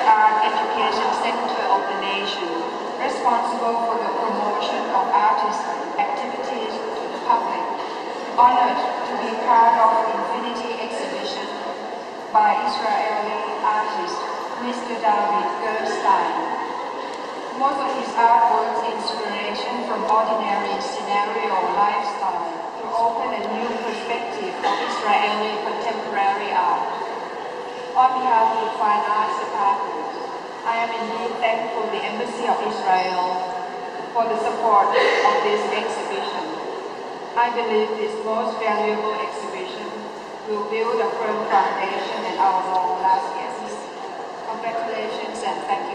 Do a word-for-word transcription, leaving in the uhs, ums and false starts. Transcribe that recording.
art education center of the nation, responsible for the promotion of artists' activities to the public. Honored to be part of the Infinity exhibition by Israeli artist Mister David Gerstein. Most of his artworks inspiration from ordinary scenario lifestyle to open a new perspective of Israeli contemporary art. On behalf of the Fine Arts Department, I am indeed thankful to the Embassy of Israel for the support of this exhibition. I believe this most valuable exhibition will build a firm foundation in our long-lasting. Congratulations and thank you.